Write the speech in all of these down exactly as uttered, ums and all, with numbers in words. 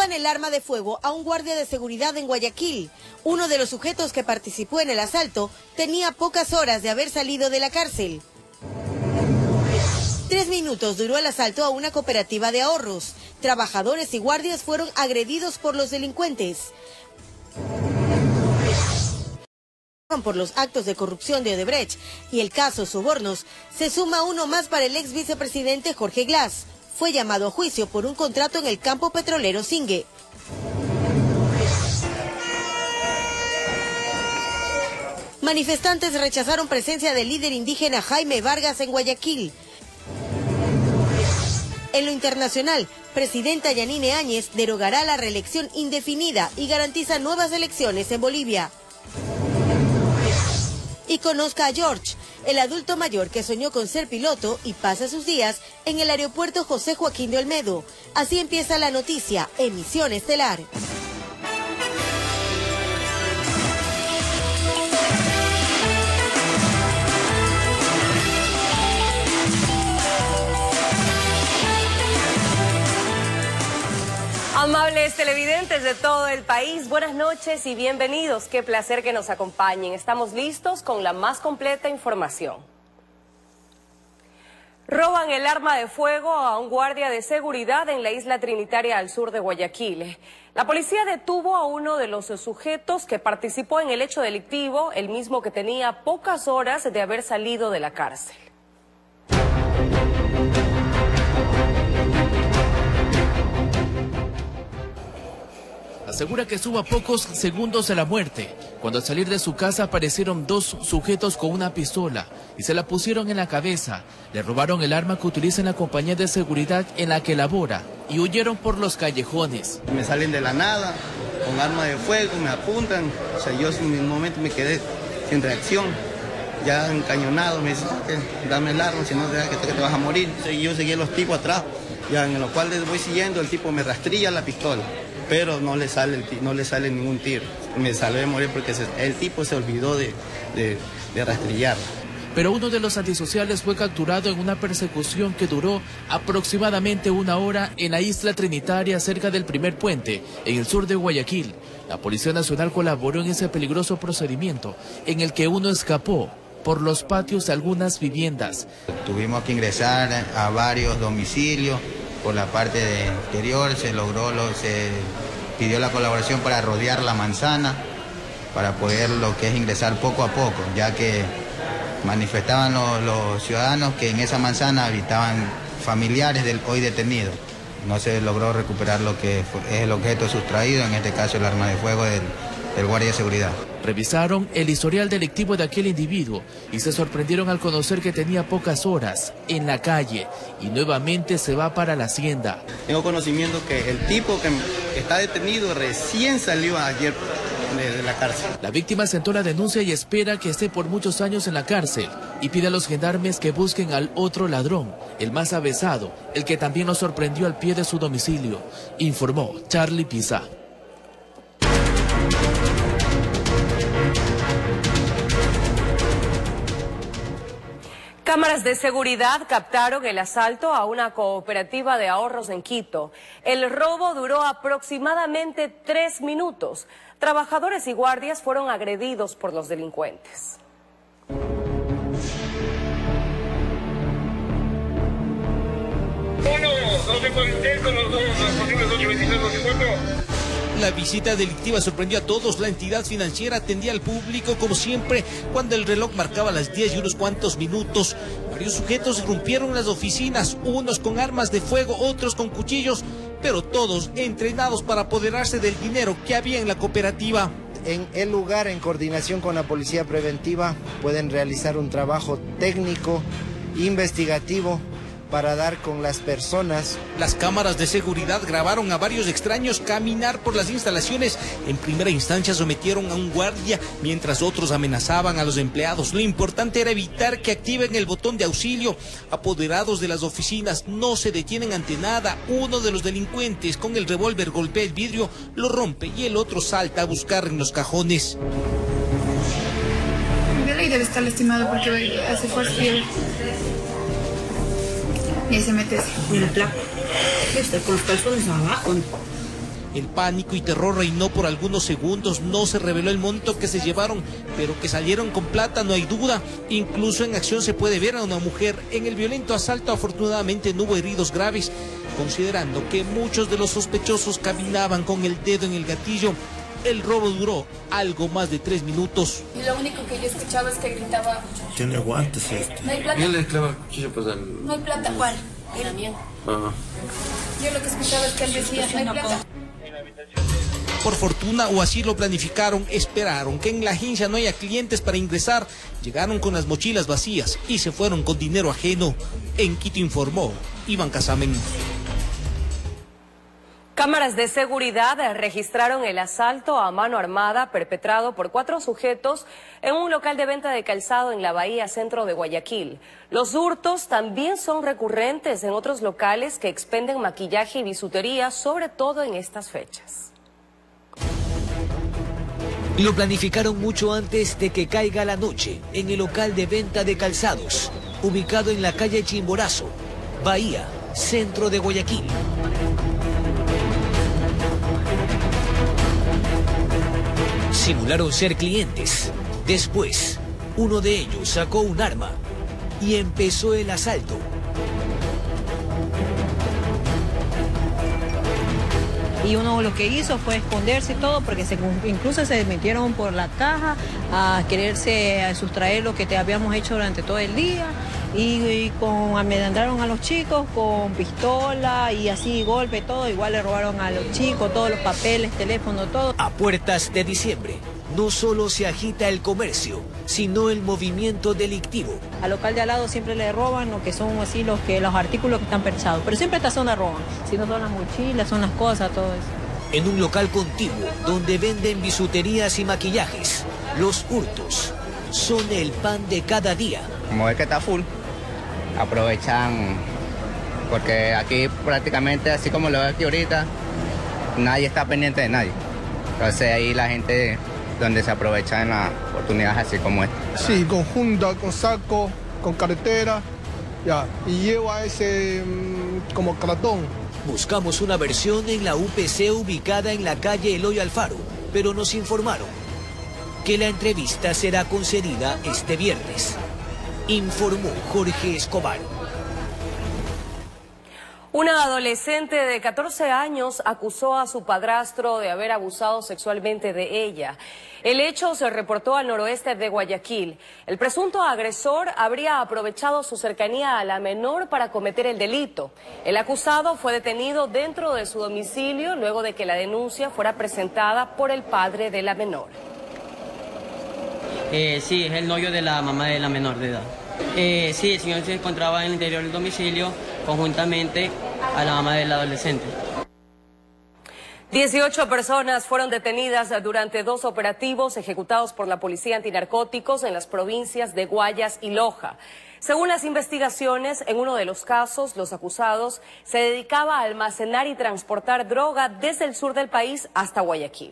roban el arma de fuego a un guardia de seguridad en Guayaquil. Uno de los sujetos que participó en el asalto tenía pocas horas de haber salido de la cárcel. Tres minutos duró el asalto a una cooperativa de ahorros. Trabajadores y guardias fueron agredidos por los delincuentes. Por los actos de corrupción de Odebrecht y el caso Sobornos, se suma uno más para el ex vicepresidente Jorge Glass. Fue llamado a juicio por un contrato en el campo petrolero Singue. Manifestantes rechazaron presencia del líder indígena Jaime Vargas en Guayaquil. En lo internacional, presidenta Yanine Áñez derogará la reelección indefinida y garantiza nuevas elecciones en Bolivia. Y conozca a George, el adulto mayor que soñó con ser piloto y pasa sus días en el aeropuerto José Joaquín de Olmedo. Así empieza la noticia, Emisión Estelar. Amables televidentes de todo el país, buenas noches y bienvenidos. Qué placer que nos acompañen. Estamos listos con la más completa información. Roban el arma de fuego a un guardia de seguridad en la isla Trinitaria al sur de Guayaquil. La policía detuvo a uno de los sujetos que participó en el hecho delictivo, el mismo que tenía pocas horas de haber salido de la cárcel. Asegura que estuvo a pocos segundos de la muerte, cuando al salir de su casa aparecieron dos sujetos con una pistola y se la pusieron en la cabeza. Le robaron el arma que utiliza en la compañía de seguridad en la que labora y huyeron por los callejones. Me salen de la nada, con arma de fuego, me apuntan, o sea, yo en un momento me quedé sin reacción, ya encañonado, me dicen, dame el arma, si no te, que te vas a morir. Y yo seguí a los tipos atrás, ya en lo cual les voy siguiendo, el tipo me rastrilla la pistola. Pero no le sale el, no le sale ningún tiro. Me salvé de morir porque se, el tipo se olvidó de, de, de rastrillarla. Pero uno de los antisociales fue capturado en una persecución que duró aproximadamente una hora en la isla Trinitaria cerca del primer puente, en el sur de Guayaquil. La Policía Nacional colaboró en ese peligroso procedimiento, en el que uno escapó por los patios de algunas viviendas. Tuvimos que ingresar a varios domicilios. Por la parte de interior se logró, lo, se pidió la colaboración para rodear la manzana, para poder lo que es ingresar poco a poco, ya que manifestaban los, los ciudadanos que en esa manzana habitaban familiares del hoy detenido. No se logró recuperar lo que es el objeto sustraído, en este caso el arma de fuego del, del guardia de seguridad. Revisaron el historial delictivo de aquel individuo y se sorprendieron al conocer que tenía pocas horas en la calle y nuevamente se va para la hacienda. Tengo conocimiento que el tipo que está detenido recién salió ayer de, de la cárcel. La víctima sentó la denuncia y espera que esté por muchos años en la cárcel y pide a los gendarmes que busquen al otro ladrón, el más avesado, el que también lo sorprendió al pie de su domicilio, informó Charlie Pisa. Cámaras de seguridad captaron el asalto a una cooperativa de ahorros en Quito. El robo duró aproximadamente tres minutos. Trabajadores y guardias fueron agredidos por los delincuentes. La visita delictiva sorprendió a todos. La entidad financiera atendía al público como siempre cuando el reloj marcaba las diez y unos cuantos minutos. Varios sujetos irrumpieron las oficinas, unos con armas de fuego, otros con cuchillos, pero todos entrenados para apoderarse del dinero que había en la cooperativa. En el lugar, en coordinación con la Policía Preventiva, pueden realizar un trabajo técnico, investigativo, para dar con las personas. Las cámaras de seguridad grabaron a varios extraños caminar por las instalaciones. En primera instancia sometieron a un guardia, mientras otros amenazaban a los empleados. Lo importante era evitar que activen el botón de auxilio. Apoderados de las oficinas no se detienen ante nada. Uno de los delincuentes con el revólver golpea el vidrio, lo rompe y el otro salta a buscar en los cajones. De ley debe estar lastimado porque hace fuerza. Y ahí se mete así. Mira el placo. Está con los calzones abajo. El pánico y terror reinó por algunos segundos. No se reveló el monto que se llevaron, pero que salieron con plata, no hay duda. Incluso en acción se puede ver a una mujer. En el violento asalto afortunadamente no hubo heridos graves, considerando que muchos de los sospechosos caminaban con el dedo en el gatillo. El robo duró algo más de tres minutos. Y lo único que yo escuchaba es que gritaba: ¿Tiene guantes este? No hay plata. ¿Quién le clava el cuchillo pues al...? No hay plata. ¿Cuál? Era mío. Ah. Yo lo que escuchaba es que él decía: no hay plata. Por fortuna, o así lo planificaron, esperaron que en la agencia no haya clientes para ingresar. Llegaron con las mochilas vacías y se fueron con dinero ajeno. En Quito informó Iván Casamen. Cámaras de seguridad registraron el asalto a mano armada perpetrado por cuatro sujetos en un local de venta de calzado en la Bahía Centro de Guayaquil. Los hurtos también son recurrentes en otros locales que expenden maquillaje y bisutería, sobre todo en estas fechas. Lo planificaron mucho antes de que caiga la noche en el local de venta de calzados, ubicado en la calle Chimborazo, Bahía Centro de Guayaquil. Simularon ser clientes. Después, uno de ellos sacó un arma y empezó el asalto. Y uno lo que hizo fue esconderse y todo, porque se, incluso se metieron por la caja a quererse a sustraer lo que te habíamos hecho durante todo el día. Y, y con, amedrentaron a los chicos con pistola y así golpe, todo. Igual le robaron a los chicos todos los papeles, teléfono, todo. A puertas de diciembre, no solo se agita el comercio, sino el movimiento delictivo. Al local de al lado siempre le roban lo que son así los, que, los artículos que están perchados. Pero siempre esta zona roban. Si no son las mochilas, son las cosas, todo eso. En un local contiguo donde venden bisuterías y maquillajes, los hurtos son el pan de cada día. Como es que está full, aprovechan, porque aquí prácticamente, así como lo veo aquí ahorita, nadie está pendiente de nadie. Entonces ahí la gente donde se aprovecha en las oportunidades así como esta. Sí, con junta, con saco, con carretera, ya, y lleva ese mmm, como cartón. Buscamos una versión en la U P C ubicada en la calle Eloy Alfaro, pero nos informaron que la entrevista será concedida este viernes. Informó Jorge Escobar. Una adolescente de catorce años acusó a su padrastro de haber abusado sexualmente de ella. El hecho se reportó al noroeste de Guayaquil. El presunto agresor habría aprovechado su cercanía a la menor para cometer el delito. El acusado fue detenido dentro de su domicilio luego de que la denuncia fuera presentada por el padre de la menor. Eh, sí, es el novio de la mamá de la menor de edad. Eh, sí, el señor se encontraba en el interior del domicilio conjuntamente a la mamá del adolescente. dieciocho personas fueron detenidas durante dos operativos ejecutados por la Policía Antinarcóticos en las provincias de Guayas y Loja. Según las investigaciones, en uno de los casos, los acusados se dedicaba a almacenar y transportar droga desde el sur del país hasta Guayaquil.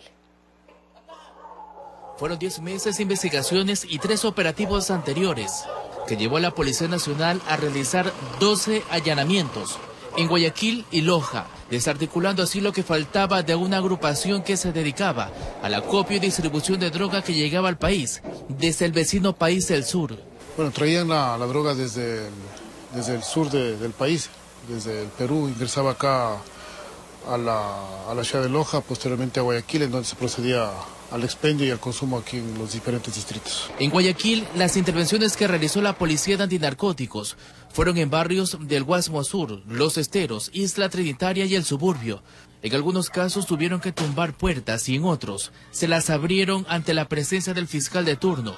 Fueron diez meses de investigaciones y tres operativos anteriores que llevó a la Policía Nacional a realizar doce allanamientos en Guayaquil y Loja, desarticulando así lo que faltaba de una agrupación que se dedicaba al acopio y distribución de droga que llegaba al país desde el vecino país del sur. Bueno, traían la, la droga desde el, desde el sur de, del país, desde el Perú, ingresaba acá a la, a la ciudad de Loja, posteriormente a Guayaquil, en donde se procedía al expendio y al consumo aquí en los diferentes distritos. En Guayaquil, las intervenciones que realizó la Policía de Antinarcóticos fueron en barrios del Guasmo Sur, Los Esteros, Isla Trinitaria y el Suburbio. En algunos casos tuvieron que tumbar puertas y en otros se las abrieron ante la presencia del fiscal de turno.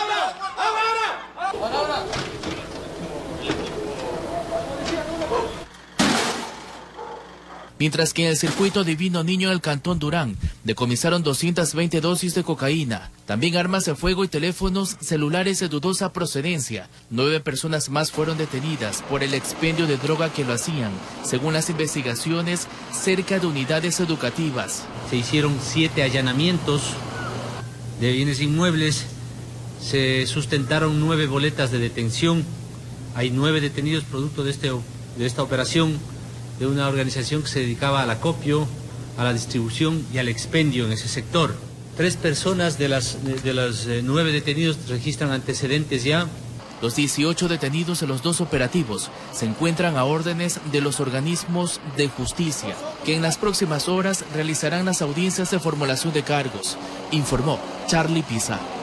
Mientras que en el circuito Divino Niño del Cantón Durán decomisaron doscientas veinte dosis de cocaína, también armas de fuego y teléfonos celulares de dudosa procedencia. Nueve personas más fueron detenidas por el expendio de droga que lo hacían, según las investigaciones, cerca de unidades educativas. Se hicieron siete allanamientos de bienes inmuebles, se sustentaron nueve boletas de detención, hay nueve detenidos producto de, este, de esta operación, de una organización que se dedicaba al acopio, a la distribución y al expendio en ese sector. Tres personas de las de, de los eh, nueve detenidos registran antecedentes ya. Los dieciocho detenidos en los dos operativos se encuentran a órdenes de los organismos de justicia, que en las próximas horas realizarán las audiencias de formulación de cargos, informó Charlie Pizarro.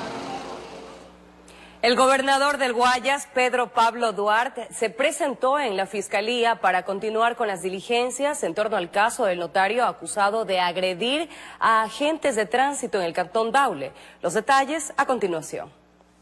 El gobernador del Guayas, Pedro Pablo Duarte, se presentó en la Fiscalía para continuar con las diligencias en torno al caso del notario acusado de agredir a agentes de tránsito en el Cantón Daule. Los detalles a continuación.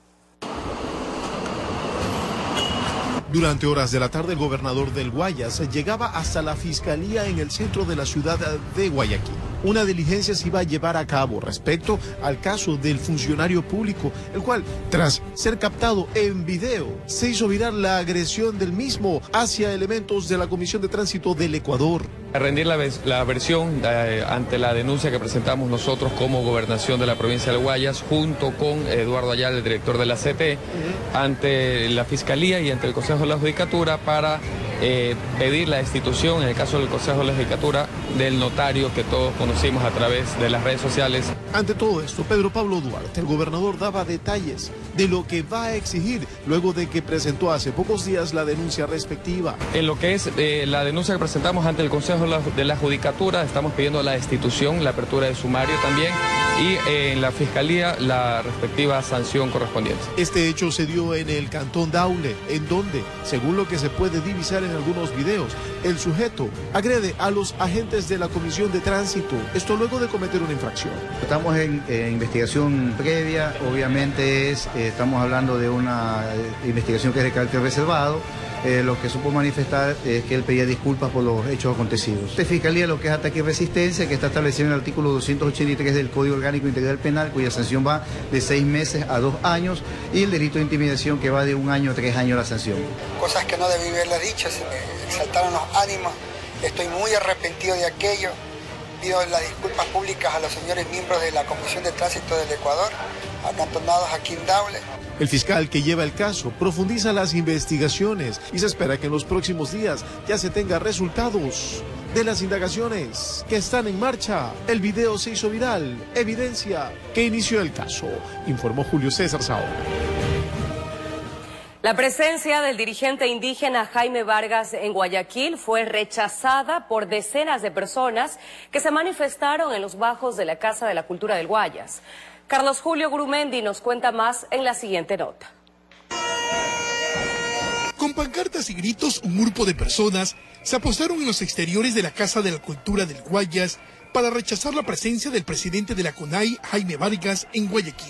Durante horas de la tarde, el gobernador del Guayas llegaba hasta la Fiscalía en el centro de la ciudad de Guayaquil. Una diligencia se iba a llevar a cabo respecto al caso del funcionario público, el cual, tras ser captado en video, se hizo viral la agresión del mismo hacia elementos de la Comisión de Tránsito del Ecuador. A rendir la, la versión eh, ante la denuncia que presentamos nosotros como gobernación de la provincia del Guayas, junto con Eduardo Ayala, el director de la C T, uh-huh. ante la Fiscalía y ante el Consejo de la Judicatura para eh, pedir la destitución, en el caso del Consejo de la Judicatura, del notario que todos conocimos a través de las redes sociales. Ante todo esto, Pedro Pablo Duarte, el gobernador, daba detalles de lo que va a exigir luego de que presentó hace pocos días la denuncia respectiva. En lo que es eh, la denuncia que presentamos ante el Consejo de la Judicatura, estamos pidiendo la destitución, la apertura de sumario también y eh, en la Fiscalía la respectiva sanción correspondiente. Este hecho se dio en el Cantón Daule, en donde, según lo que se puede divisar en algunos videos, el sujeto agrede a los agentes de la Comisión de Tránsito, esto luego de cometer una infracción. Estamos en eh, investigación previa, obviamente es, eh, estamos hablando de una eh, investigación que es de carácter reservado. Eh, lo que supo manifestar es que él pedía disculpas por los hechos acontecidos. Esta Fiscalía lo que es ataque y resistencia, que está establecido en el artículo doscientos ochenta y tres del Código Orgánico Integral Penal, cuya sanción va de seis meses a dos años, y el delito de intimidación, que va de un año a tres años la sanción. Cosas que no debí haberle dicho, se me exaltaron los ánimos, estoy muy arrepentido de aquello. Pido las disculpas públicas a los señores miembros de la Comisión de Tránsito del Ecuador, acantonados aquí en Daule. El fiscal que lleva el caso profundiza las investigaciones y se espera que en los próximos días ya se tenga resultados de las indagaciones que están en marcha. El video se hizo viral, evidencia que inició el caso, informó Julio César Saona. La presencia del dirigente indígena Jaime Vargas en Guayaquil fue rechazada por decenas de personas que se manifestaron en los bajos de la Casa de la Cultura del Guayas. Carlos Julio Gurumendi nos cuenta más en la siguiente nota. Con pancartas y gritos, un grupo de personas se apostaron en los exteriores de la Casa de la Cultura del Guayas para rechazar la presencia del presidente de la CONAI, Jaime Vargas, en Guayaquil.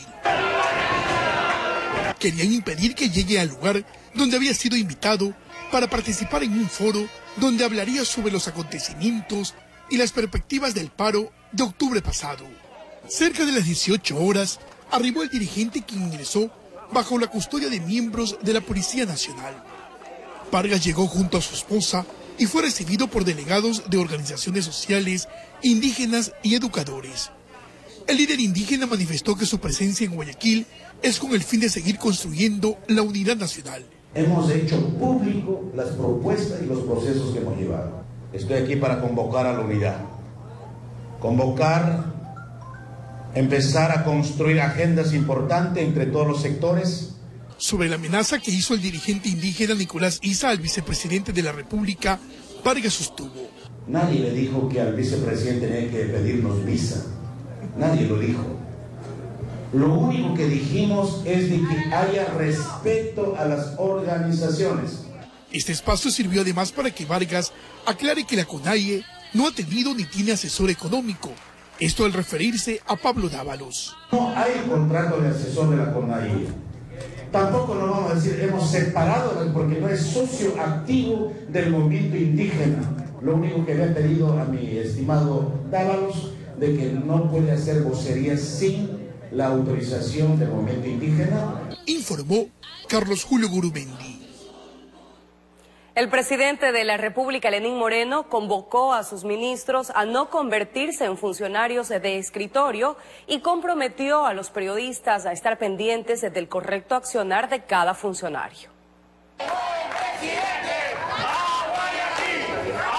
Querían impedir que llegue al lugar donde había sido invitado para participar en un foro donde hablaría sobre los acontecimientos y las perspectivas del paro de octubre pasado. Cerca de las dieciocho horas, arribó el dirigente, quien ingresó bajo la custodia de miembros de la Policía Nacional. Vargas llegó junto a su esposa y fue recibido por delegados de organizaciones sociales, indígenas y educadores. El líder indígena manifestó que su presencia en Guayaquil es con el fin de seguir construyendo la unidad nacional. Hemos hecho público las propuestas y los procesos que hemos llevado. Estoy aquí para convocar a la unidad. Convocar, empezar a construir agendas importantes entre todos los sectores. Sobre la amenaza que hizo el dirigente indígena Nicolás Issa al vicepresidente de la República, Vargas sostuvo: nadie le dijo que al vicepresidente tenía que pedirnos visa. Nadie lo dijo. Lo único que dijimos es de que haya respeto a las organizaciones. Este espacio sirvió además para que Vargas aclare que la CONAIE no ha tenido ni tiene asesor económico. Esto al referirse a Pablo Dávalos. No hay contrato de asesor de la CONAIE. Tampoco nos vamos a decir hemos separado, porque no es socio activo del movimiento indígena. Lo único que le he pedido a mi estimado Dávalos, de que no puede hacer vocería sin la autorización del movimiento indígena. Informó Carlos Julio Gurumendi. El presidente de la República, Lenín Moreno, convocó a sus ministros a no convertirse en funcionarios de escritorio y comprometió a los periodistas a estar pendientes del correcto accionar de cada funcionario.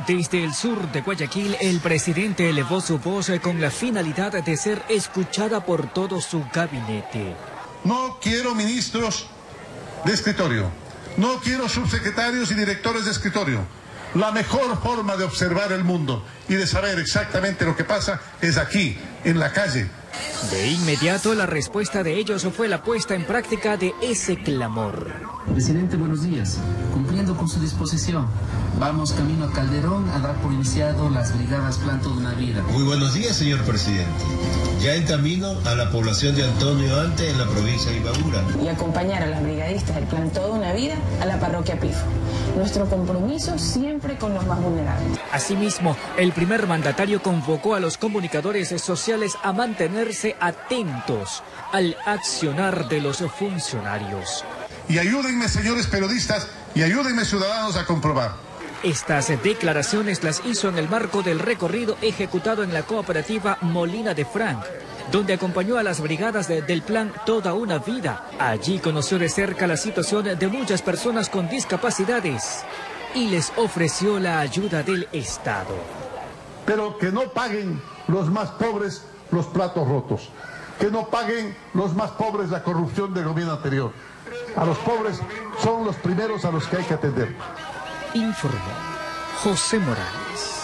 Desde el sur de Guayaquil, el presidente elevó su voz con la finalidad de ser escuchada por todo su gabinete. No quiero ministros de escritorio, no quiero subsecretarios y directores de escritorio. La mejor forma de observar el mundo y de saber exactamente lo que pasa es aquí, en la calle. De inmediato, la respuesta de ellos fue la puesta en práctica de ese clamor. Presidente, buenos días. Cumpliendo con su disposición, vamos camino a Calderón a dar por iniciado las brigadas Plan Toda Una Vida. Muy buenos días, señor presidente. Ya en camino a la población de Antonio Ante en la provincia de Imbabura. Y acompañar a las brigadistas del Plan Toda Una Vida a la parroquia Pifo. Nuestro compromiso siempre con los más vulnerables. Asimismo, el primer mandatario convocó a los comunicadores sociales a mantenerse atentos al accionar de los funcionarios. Y ayúdenme, señores periodistas, y ayúdenme, ciudadanos, a comprobar. Estas declaraciones las hizo en el marco del recorrido ejecutado en la cooperativa Molina de Frank, donde acompañó a las brigadas de, del plan Toda Una Vida. Allí conoció de cerca la situación de muchas personas con discapacidades y les ofreció la ayuda del Estado. Pero que no paguen los más pobres los platos rotos, que no paguen los más pobres la corrupción del gobierno anterior. A los pobres son los primeros a los que hay que atender. Informó José Morales.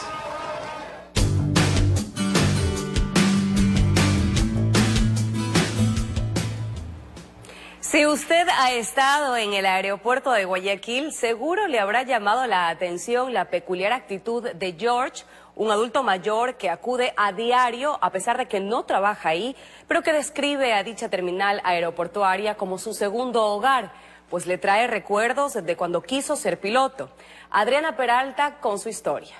Si usted ha estado en el aeropuerto de Guayaquil, seguro le habrá llamado la atención la peculiar actitud de George, un adulto mayor que acude a diario a pesar de que no trabaja ahí, pero que describe a dicha terminal aeroportuaria como su segundo hogar, pues le trae recuerdos de cuando quiso ser piloto. Adriana Peralta con su historia.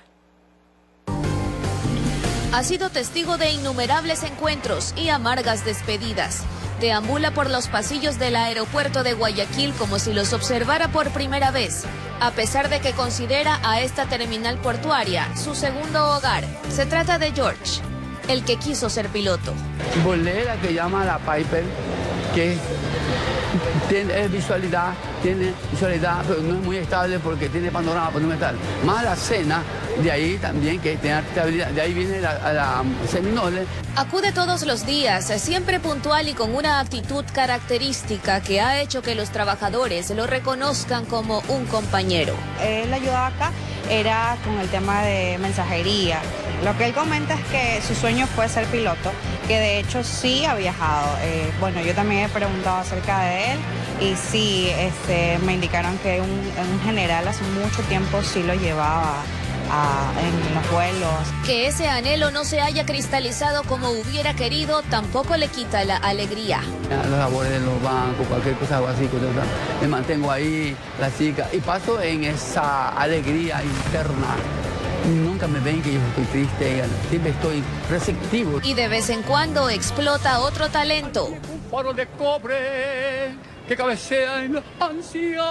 Ha sido testigo de innumerables encuentros y amargas despedidas. Deambula por los pasillos del aeropuerto de Guayaquil como si los observara por primera vez, a pesar de que considera a esta terminal portuaria su segundo hogar. Se trata de George, el que quiso ser piloto. Volé la que llama la Piper, que tiene visualidad, tiene visualidad, pero no es muy estable porque tiene panorama, pero no es tal. Más la cena, de ahí también que tiene estabilidad, de ahí viene la, la Seminole. Acude todos los días, siempre puntual y con una actitud característica que ha hecho que los trabajadores lo reconozcan como un compañero. Él ayudaba acá, era con el tema de mensajería. Lo que él comenta es que su sueño fue ser piloto, que de hecho sí ha viajado. Eh, bueno, yo también he preguntado acerca de él y sí, este, me indicaron que un, un general hace mucho tiempo sí lo llevaba a, en los vuelos. Que ese anhelo no se haya cristalizado como hubiera querido tampoco le quita la alegría. Los labores en los bancos, cualquier cosa así, me mantengo ahí, la chica, y paso en esa alegría interna. Nunca me ven que yo estoy triste, siempre estoy receptivo. Y de vez en cuando explota otro talento. Un faro de cobre que cabecea en la ansia.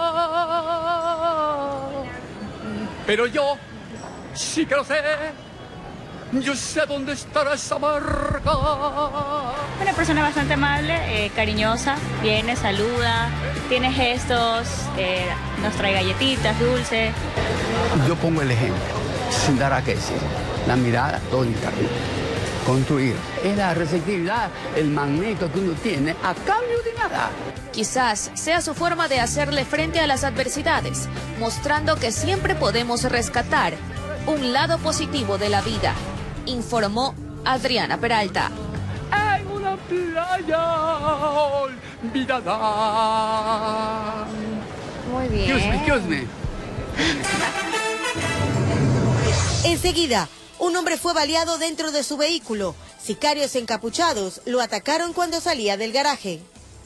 Pero yo sí que lo sé. Yo sé dónde estará esa marca. Una persona bastante amable, eh, cariñosa, viene, saluda, tiene gestos, eh, nos trae galletitas, dulces. Yo pongo el ejemplo, sin dar a qué decir. La mirada, todo interno. Construir. Es la receptividad, el magneto que uno tiene a cambio de nada. Quizás sea su forma de hacerle frente a las adversidades, mostrando que siempre podemos rescatar un lado positivo de la vida. Informó Adriana Peralta. En una playa olvidada. Muy bien. Excuse me, excuse me. Enseguida, un hombre fue baleado dentro de su vehículo. Sicarios encapuchados lo atacaron cuando salía del garaje.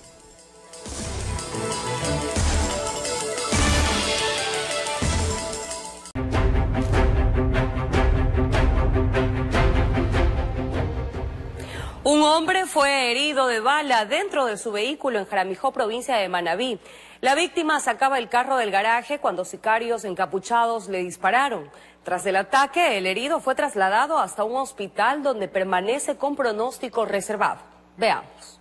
Un hombre fue herido de bala dentro de su vehículo en Jaramijó, provincia de Manabí. La víctima sacaba el carro del garaje cuando sicarios encapuchados le dispararon. Tras el ataque, el herido fue trasladado hasta un hospital donde permanece con pronóstico reservado. Veamos.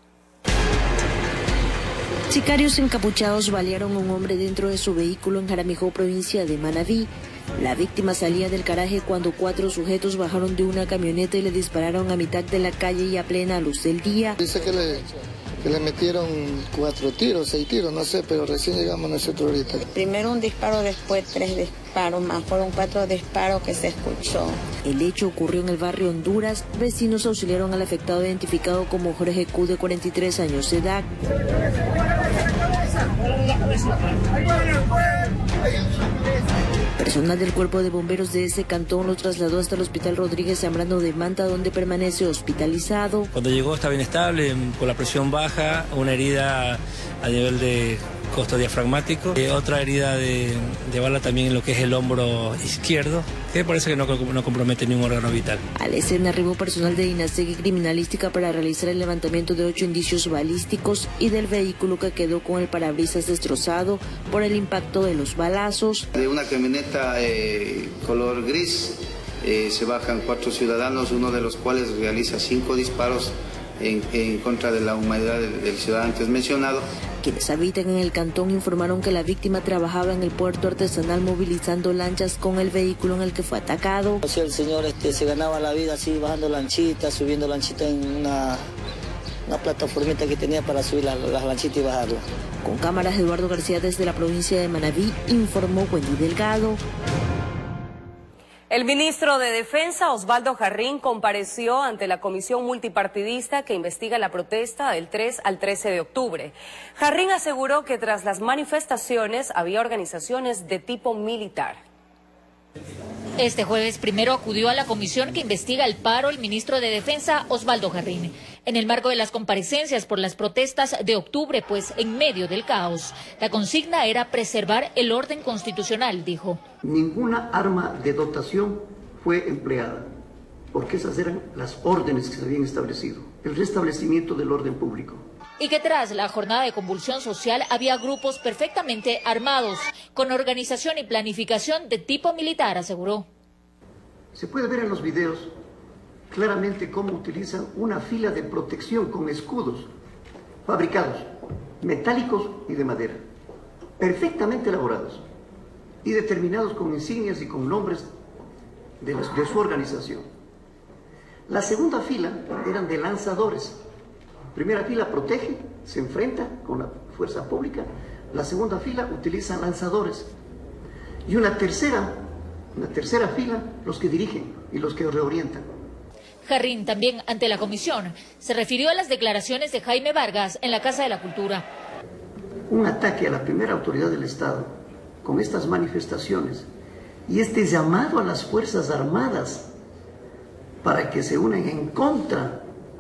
Sicarios encapuchados balearon a un hombre dentro de su vehículo en Jaramijó, provincia de Manabí. La víctima salía del garaje cuando cuatro sujetos bajaron de una camioneta y le dispararon a mitad de la calle y a plena luz del día. Dice que le, que le metieron cuatro tiros, seis tiros, no sé, pero recién llegamos nosotros ahorita. Primero un disparo, después tres disparos más, fueron cuatro disparos que se escuchó. El hecho ocurrió en el barrio Honduras. Vecinos auxiliaron al afectado identificado como Jorge Q, de cuarenta y tres años de edad. Personal del Cuerpo de Bomberos de ese cantón lo trasladó hasta el Hospital Rodríguez Zambrano de Manta, donde permanece hospitalizado. Cuando llegó estaba inestable, con la presión baja, una herida a nivel de costo diafragmático, eh, otra herida de, de bala también en lo que es el hombro izquierdo, que parece que no, no compromete ningún órgano vital. Al escena arribó personal de INASEGI Criminalística para realizar el levantamiento de ocho indicios balísticos y del vehículo que quedó con el parabrisas destrozado por el impacto de los balazos. De una camioneta eh, color gris eh, se bajan cuatro ciudadanos, uno de los cuales realiza cinco disparos en, en contra de la humanidad del, del ciudadano antes mencionado. Quienes habitan en el cantón informaron que la víctima trabajaba en el puerto artesanal movilizando lanchas con el vehículo en el que fue atacado. O sea, el señor este, se ganaba la vida así, bajando lanchitas, subiendo lanchitas en una, una plataformita que tenía para subir las, las lanchitas y bajarlas. Con cámaras, Eduardo García desde la provincia de Manabí, informó Wendy Delgado. El ministro de Defensa, Osvaldo Jarrín, compareció ante la comisión multipartidista que investiga la protesta del tres al trece de octubre. Jarrín aseguró que tras las manifestaciones había organizaciones de tipo militar. Este jueves primero acudió a la comisión que investiga el paro el ministro de Defensa, Osvaldo Jarrín, en el marco de las comparecencias por las protestas de octubre, pues en medio del caos. La consigna era preservar el orden constitucional, dijo. Ninguna arma de dotación fue empleada, porque esas eran las órdenes que se habían establecido, el restablecimiento del orden público. Y que tras la jornada de convulsión social había grupos perfectamente armados, con organización y planificación de tipo militar, aseguró. Se puede ver en los videos claramente cómo utilizan una fila de protección con escudos fabricados, metálicos y de madera, perfectamente elaborados y determinados con insignias y con nombres de, los, de su organización. La segunda fila eran de lanzadores. Primera fila protege, se enfrenta con la fuerza pública. La segunda fila utiliza lanzadores. Y una tercera, una tercera fila, los que dirigen y los que reorientan. Jarrín también, ante la comisión, se refirió a las declaraciones de Jaime Vargas en la Casa de la Cultura. Un ataque a la primera autoridad del Estado con estas manifestaciones y este llamado a las Fuerzas Armadas para que se unan en contra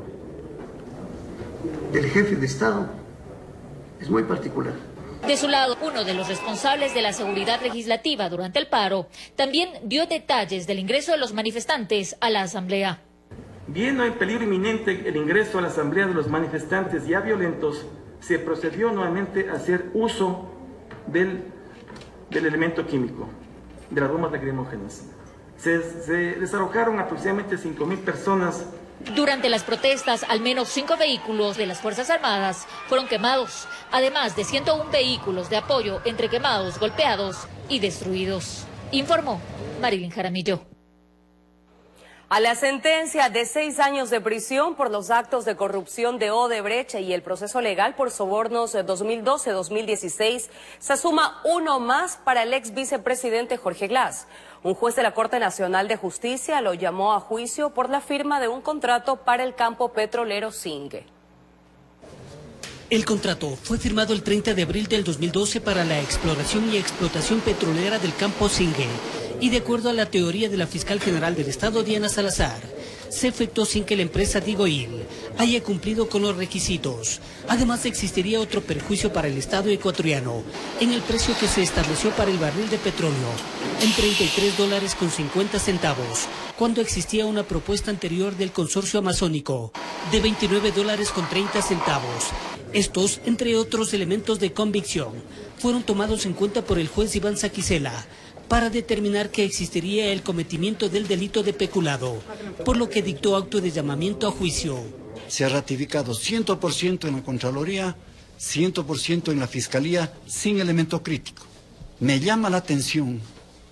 del jefe de Estado es muy particular. De su lado, uno de los responsables de la seguridad legislativa durante el paro también dio detalles del ingreso de los manifestantes a la asamblea. Viendo en peligro inminente el ingreso a la asamblea de los manifestantes ya violentos, se procedió nuevamente a hacer uso del, del elemento químico, de las bombas lacrimógenas. Se, se desalojaron aproximadamente cinco mil personas. Durante las protestas, al menos cinco vehículos de las Fuerzas Armadas fueron quemados, además de ciento uno vehículos de apoyo entre quemados, golpeados y destruidos. Informó Marilyn Jaramillo. A la sentencia de seis años de prisión por los actos de corrupción de Odebrecht y el proceso legal por sobornos de dos mil doce a dos mil dieciséis se suma uno más para el ex vicepresidente Jorge Glass. Un juez de la Corte Nacional de Justicia lo llamó a juicio por la firma de un contrato para el campo petrolero Zingue. El contrato fue firmado el treinta de abril del dos mil doce para la exploración y explotación petrolera del campo Zingue. Y de acuerdo a la teoría de la fiscal general del Estado, Diana Salazar, se efectuó sin que la empresa Digoil haya cumplido con los requisitos. Además, existiría otro perjuicio para el Estado ecuatoriano en el precio que se estableció para el barril de petróleo en treinta y tres dólares con cincuenta centavos, cuando existía una propuesta anterior del consorcio amazónico de veintinueve dólares con treinta centavos. Estos, entre otros elementos de convicción, fueron tomados en cuenta por el juez Iván Saquicela para determinar que existiría el cometimiento del delito de peculado, por lo que dictó acto de llamamiento a juicio. Se ha ratificado cien por ciento en la Contraloría, cien por ciento en la Fiscalía, sin elemento crítico. Me llama la atención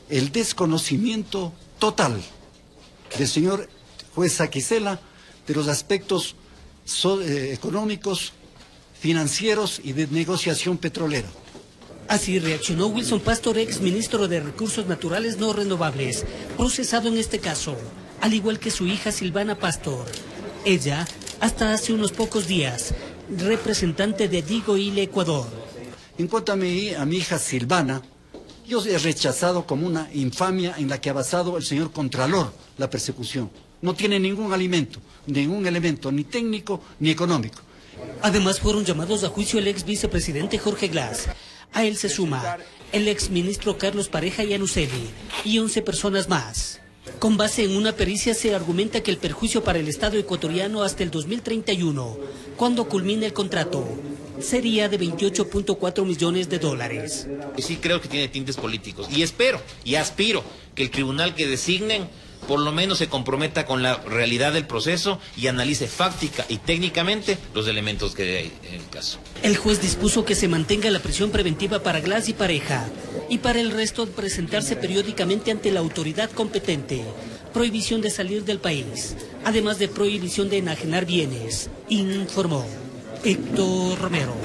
el desconocimiento total del señor juez Saquicela de los aspectos so, eh, económicos, financieros y de negociación petrolera. Así reaccionó Wilson Pastor, ex ministro de Recursos Naturales No Renovables, procesado en este caso, al igual que su hija Silvana Pastor. Ella, hasta hace unos pocos días, representante de Digoil, Ecuador. En cuanto a mi, a mi hija Silvana, yo he rechazado como una infamia en la que ha basado el señor Contralor la persecución. No tiene ningún alimento, ningún elemento, ni técnico ni económico. Además fueron llamados a juicio el ex vicepresidente Jorge Glass. A él se suma el ex ministro Carlos Pareja Yanuseli y once personas más. Con base en una pericia se argumenta que el perjuicio para el Estado ecuatoriano hasta el dos mil treinta y uno, cuando culmine el contrato, sería de veintiocho punto cuatro millones de dólares. Sí creo que tiene tintes políticos y espero y aspiro que el tribunal que designen por lo menos se comprometa con la realidad del proceso y analice fáctica y técnicamente los elementos que hay en el caso. El juez dispuso que se mantenga la prisión preventiva para Glass y Pareja y para el resto presentarse periódicamente ante la autoridad competente. Prohibición de salir del país, además de prohibición de enajenar bienes, informó Héctor Romero.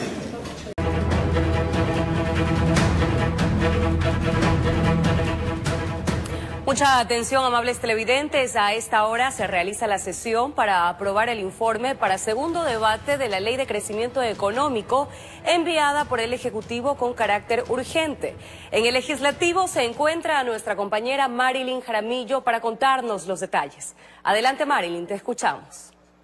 Mucha atención, amables televidentes. A esta hora se realiza la sesión para aprobar el informe para segundo debate de la Ley de Crecimiento Económico enviada por el Ejecutivo con carácter urgente. En el Legislativo se encuentra nuestra compañera Marilyn Jaramillo para contarnos los detalles. Adelante, Marilyn, te escuchamos.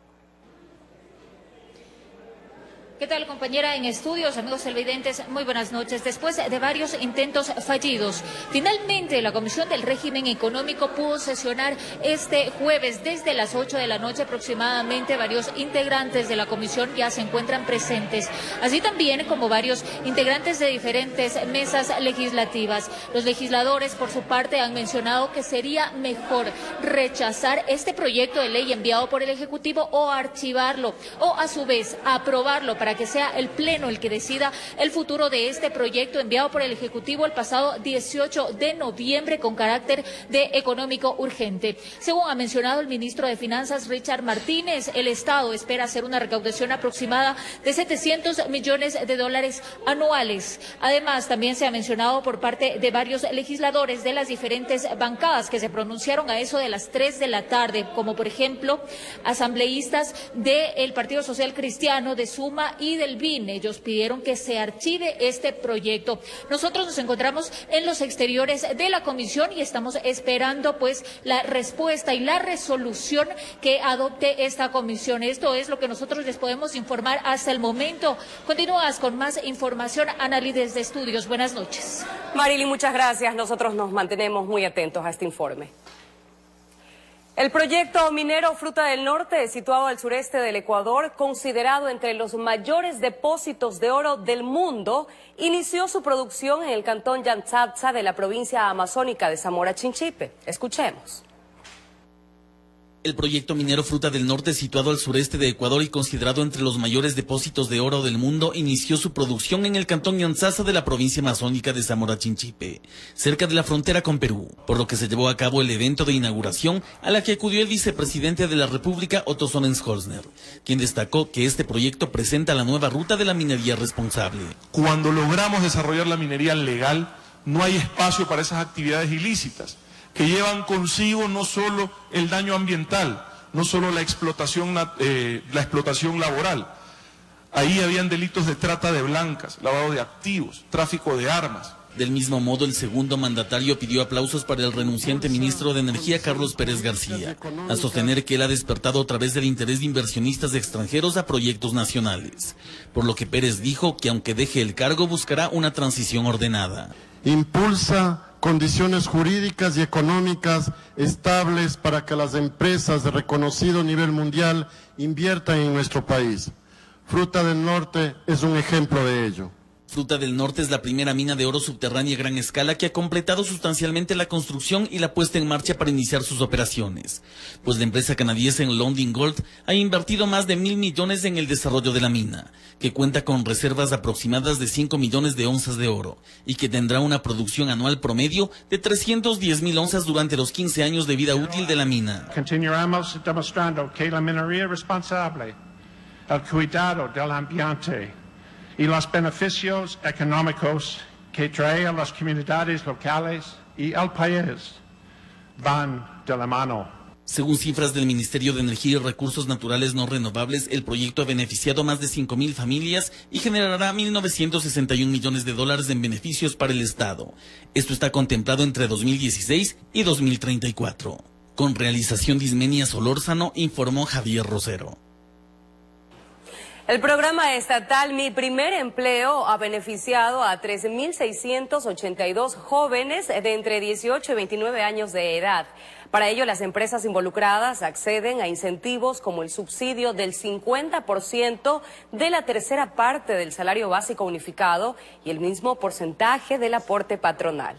¿Qué tal, compañera en estudios? Amigos televidentes, muy buenas noches. Después de varios intentos fallidos, finalmente la Comisión del Régimen Económico pudo sesionar este jueves desde las ocho de la noche aproximadamente. Varios integrantes de la comisión ya se encuentran presentes, así también como varios integrantes de diferentes mesas legislativas. Los legisladores, por su parte, han mencionado que sería mejor rechazar este proyecto de ley enviado por el Ejecutivo o archivarlo, o a su vez aprobarlo para que sea el Pleno el que decida el futuro de este proyecto enviado por el Ejecutivo el pasado dieciocho de noviembre con carácter de económico urgente. Según ha mencionado el ministro de Finanzas, Richard Martínez, el Estado espera hacer una recaudación aproximada de setecientos millones de dólares anuales. Además, también se ha mencionado por parte de varios legisladores de las diferentes bancadas que se pronunciaron a eso de las tres de la tarde, como por ejemplo asambleístas del Partido Social Cristiano, de Suma y del B I N. Ellos pidieron que se archive este proyecto. Nosotros nos encontramos en los exteriores de la comisión y estamos esperando pues la respuesta y la resolución que adopte esta comisión. Esto es lo que nosotros les podemos informar hasta el momento. Continúas con más información, Analí, desde estudios. Buenas noches. Marily, muchas gracias. Nosotros nos mantenemos muy atentos a este informe. El proyecto minero Fruta del Norte, situado al sureste del Ecuador, considerado entre los mayores depósitos de oro del mundo, inició su producción en el cantón Yantzatza de la provincia amazónica de Zamora Chinchipe. Escuchemos. El proyecto minero Fruta del Norte, situado al sureste de Ecuador y considerado entre los mayores depósitos de oro del mundo, inició su producción en el cantón Yantzatza de la provincia amazónica de Zamora Chinchipe, cerca de la frontera con Perú, por lo que se llevó a cabo el evento de inauguración a la que acudió el vicepresidente de la República, Otto Sonnenholzner, quien destacó que este proyecto presenta la nueva ruta de la minería responsable. Cuando logramos desarrollar la minería legal, no hay espacio para esas actividades ilícitas, que llevan consigo no solo el daño ambiental, no solo la explotación, eh, la explotación laboral. Ahí habían delitos de trata de blancas, lavado de activos, tráfico de armas. Del mismo modo, el segundo mandatario pidió aplausos para el renunciante ministro de Energía, Carlos Pérez García, a sostener que él ha despertado a través del interés de inversionistas extranjeros a proyectos nacionales, por lo que Pérez dijo que aunque deje el cargo buscará una transición ordenada. Impulsa condiciones jurídicas y económicas estables para que las empresas de reconocido nivel mundial inviertan en nuestro país. Fruta del Norte es un ejemplo de ello. Fruta del Norte es la primera mina de oro subterránea a gran escala que ha completado sustancialmente la construcción y la puesta en marcha para iniciar sus operaciones, pues la empresa canadiense Lundin Gold ha invertido más de mil millones en el desarrollo de la mina, que cuenta con reservas aproximadas de cinco millones de onzas de oro y que tendrá una producción anual promedio de trescientas diez mil onzas durante los quince años de vida útil de la mina. Continuamos demostrando que la minería responsable, el cuidado del ambiente y los beneficios económicos que trae a las comunidades locales y al país van de la mano. Según cifras del Ministerio de Energía y Recursos Naturales No Renovables, el proyecto ha beneficiado a más de cinco mil familias y generará mil novecientos sesenta y un millones de dólares en beneficios para el Estado. Esto está contemplado entre dos mil dieciséis y dos mil treinta y cuatro. Con realización de Ismenia Solórzano, informó Javier Rosero. El programa estatal Mi Primer Empleo ha beneficiado a tres mil seiscientos ochenta y dos jóvenes de entre dieciocho y veintinueve años de edad. Para ello, las empresas involucradas acceden a incentivos como el subsidio del cincuenta por ciento de la tercera parte del salario básico unificado y el mismo porcentaje del aporte patronal.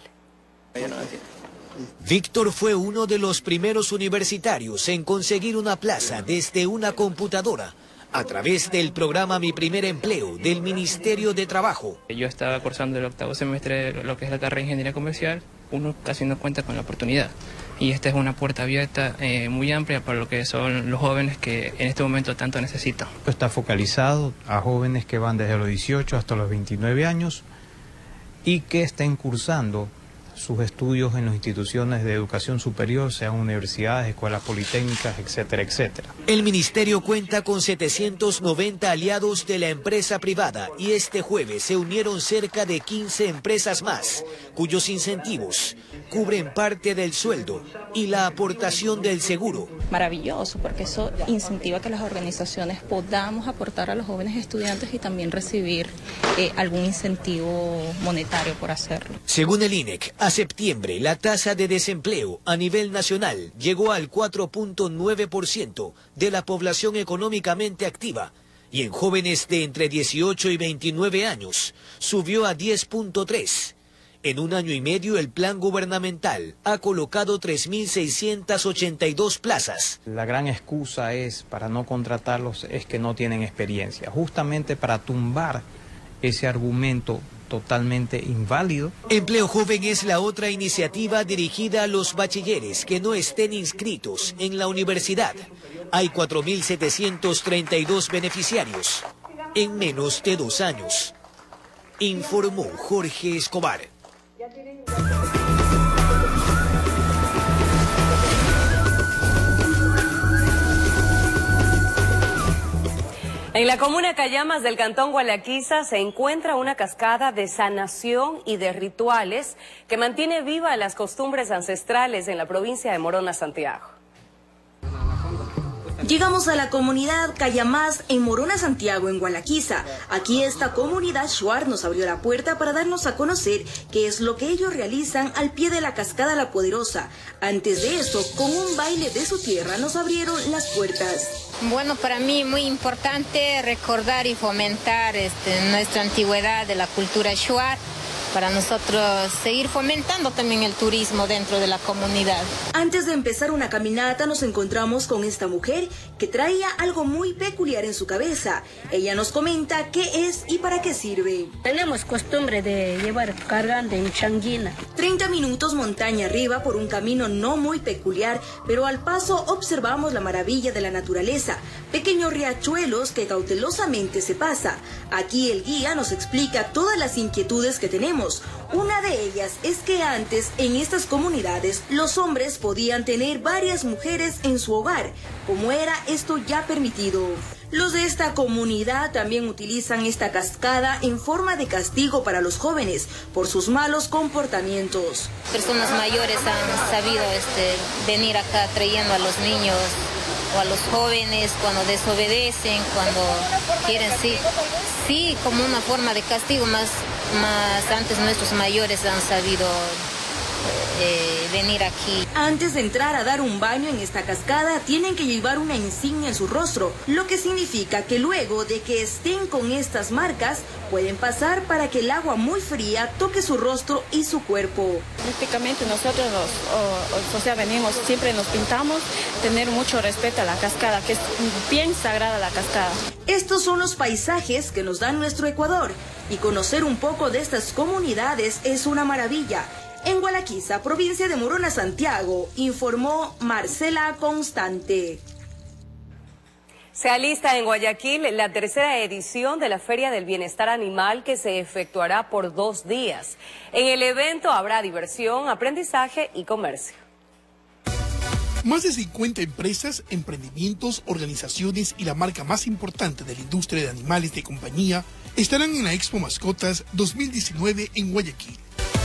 Víctor fue uno de los primeros universitarios en conseguir una plaza desde una computadora a través del programa Mi Primer Empleo del Ministerio de Trabajo. Yo estaba cursando el octavo semestre de lo que es la carrera de Ingeniería Comercial. Uno casi no cuenta con la oportunidad. Y esta es una puerta abierta eh, muy amplia para lo que son los jóvenes que en este momento tanto necesitan. Está focalizado a jóvenes que van desde los dieciocho hasta los veintinueve años y que estén cursando sus estudios en las instituciones de educación superior, sean universidades, escuelas politécnicas, etcétera, etcétera. El ministerio cuenta con setecientos noventa aliados de la empresa privada y este jueves se unieron cerca de quince empresas más, cuyos incentivos cubren parte del sueldo y la aportación del seguro. Maravilloso, porque eso incentiva que las organizaciones podamos aportar a los jóvenes estudiantes y también recibir eh, algún incentivo monetario por hacerlo. Según el I N E C, a septiembre la tasa de desempleo a nivel nacional llegó al cuatro punto nueve por ciento de la población económicamente activa y en jóvenes de entre dieciocho y veintinueve años subió a diez punto tres por ciento. En un año y medio, el plan gubernamental ha colocado tres mil seiscientas ochenta y dos plazas. La gran excusa es para no contratarlos es que no tienen experiencia, justamente para tumbar ese argumento totalmente inválido. Empleo Joven es la otra iniciativa dirigida a los bachilleres que no estén inscritos en la universidad. Hay cuatro mil setecientos treinta y dos beneficiarios en menos de dos años. Informó Jorge Escobar. En la comuna Cayamas del cantón Gualaquiza se encuentra una cascada de sanación y de rituales que mantiene vivas las costumbres ancestrales en la provincia de Morona, Santiago. Llegamos a la comunidad Cayamás en Morona, Santiago, en Gualaquiza. Aquí esta comunidad Shuar nos abrió la puerta para darnos a conocer qué es lo que ellos realizan al pie de la cascada La Poderosa. Antes de eso, con un baile de su tierra nos abrieron las puertas. Bueno, para mí muy importante recordar y fomentar este, nuestra antigüedad de la cultura Shuar, para nosotros seguir fomentando también el turismo dentro de la comunidad. Antes de empezar una caminata nos encontramos con esta mujer que traía algo muy peculiar en su cabeza. Ella nos comenta qué es y para qué sirve. Tenemos costumbre de llevar cargando en changuina. treinta minutos montaña arriba por un camino no muy peculiar, pero al paso observamos la maravilla de la naturaleza. Pequeños riachuelos que cautelosamente se pasa. Aquí el guía nos explica todas las inquietudes que tenemos. Una de ellas es que antes en estas comunidades los hombres podían tener varias mujeres en su hogar, como era esto ya permitido. Los de esta comunidad también utilizan esta cascada en forma de castigo para los jóvenes por sus malos comportamientos. Personas mayores han sabido este, venir acá trayendo a los niños o a los jóvenes cuando desobedecen, cuando quieren sí, sí como una forma de castigo, más, más antes nuestros mayores han sabido eh, venir aquí. Antes de entrar a dar un baño en esta cascada, tienen que llevar una insignia en su rostro, lo que significa que luego de que estén con estas marcas, pueden pasar para que el agua muy fría toque su rostro y su cuerpo. Prácticamente nosotros, nos, o, o sea, venimos, siempre nos pintamos, tener mucho respeto a la cascada, que es bien sagrada la cascada. Estos son los paisajes que nos da nuestro Ecuador, y conocer un poco de estas comunidades es una maravilla. En Gualaquiza, provincia de Morona, Santiago, informó Marcela Constante. Se alista en Guayaquil la tercera edición de la Feria del Bienestar Animal, que se efectuará por dos días. En el evento habrá diversión, aprendizaje y comercio. Más de cincuenta empresas, emprendimientos, organizaciones y la marca más importante de la industria de animales de compañía estarán en la Expo Mascotas dos mil diecinueve en Guayaquil.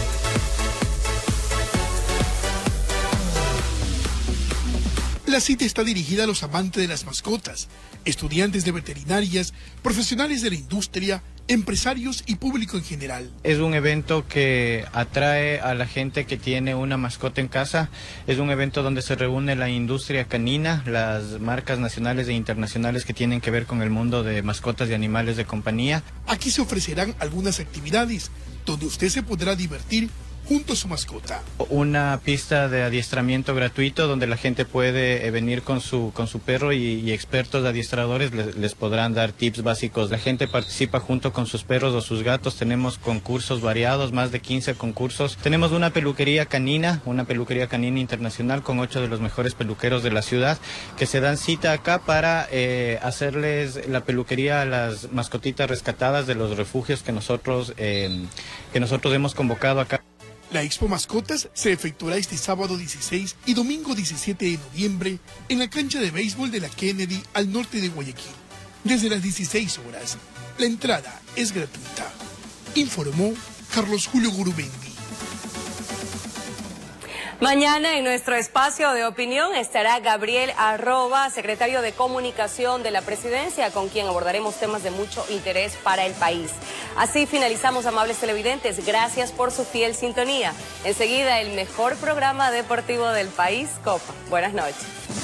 La cita está dirigida a los amantes de las mascotas, estudiantes de veterinarias, profesionales de la industria, empresarios y público en general. Es un evento que atrae a la gente que tiene una mascota en casa. Es un evento donde se reúne la industria canina, las marcas nacionales e internacionales que tienen que ver con el mundo de mascotas y animales de compañía. Aquí se ofrecerán algunas actividades donde usted se podrá divertir junto a su mascota. Una pista de adiestramiento gratuito donde la gente puede eh, venir con su con su perro y, y expertos adiestradores les, les podrán dar tips básicos. La gente participa junto con sus perros o sus gatos. Tenemos concursos variados, más de quince concursos. Tenemos una peluquería canina, una peluquería canina internacional con ocho de los mejores peluqueros de la ciudad que se dan cita acá para eh, hacerles la peluquería a las mascotitas rescatadas de los refugios que nosotros, eh, que nosotros hemos convocado acá. La Expo Mascotas se efectuará este sábado dieciséis y domingo diecisiete de noviembre en la cancha de béisbol de la Kennedy al norte de Guayaquil, desde las dieciséis horas. La entrada es gratuita, informó Carlos Julio Gurubendi. Mañana en nuestro espacio de opinión estará Gabriel Arroba, secretario de Comunicación de la Presidencia, con quien abordaremos temas de mucho interés para el país. Así finalizamos, amables televidentes. Gracias por su fiel sintonía. Enseguida el mejor programa deportivo del país, Copa. Buenas noches.